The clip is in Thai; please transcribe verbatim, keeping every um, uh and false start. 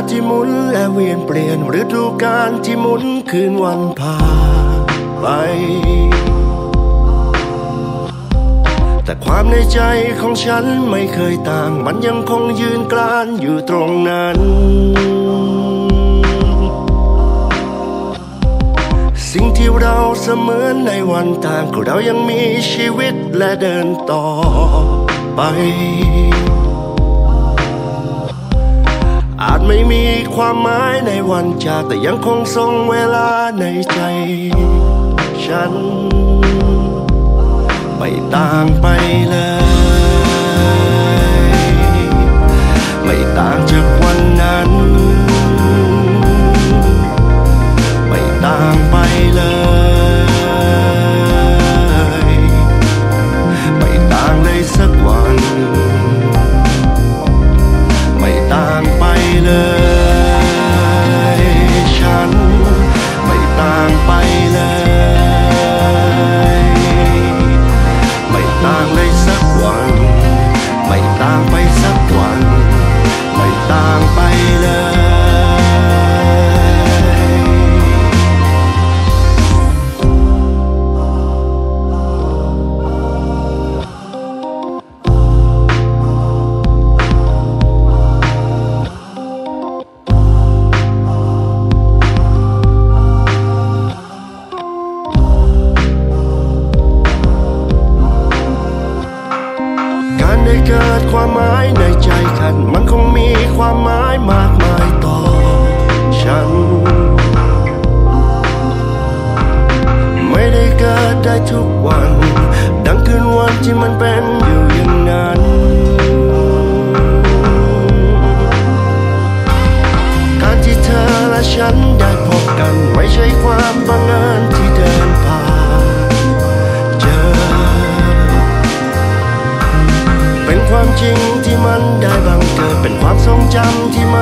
ที่หมุนและเวียนเปลี่ยนฤดูกาลที่หมุนคืนวันผ่านไปแต่ความในใจของฉันไม่เคยต่างมันยังคงยืนกรานอยู่ตรงนั้นสิ่งที่เราเสมือนในวันต่างก็เรายังมีชีวิตและเดินต่อไปอาจไม่มีความหมายในวันจากแต่ยังคงทรงเวลาในใจฉันไม่ต่างไปเลยไม่ต่างจากวันนั้นไม่ต่างไปเลยไม่ต่างเลยสักวันไม่ต่างไปเลยฉันไม่ต่างไปเลยไม่ต่างเลยสักวันไม่ต่างไปสักวันไม่ต่างไปเลยได้เกิดความหมายในใจกันมันคงมีความหมายมากมายต่อฉันไม่ได้เกิดได้ทุกวันดังคืนวันที่มันเป็นอยู่อย่างนั้นการที่เธอและฉันได้พบกันไม่ใช่ความบังเอิญที่เดินผ่านเจอเป็นความจริงที่มันได้บังเกิดเป็นความทรงจำที่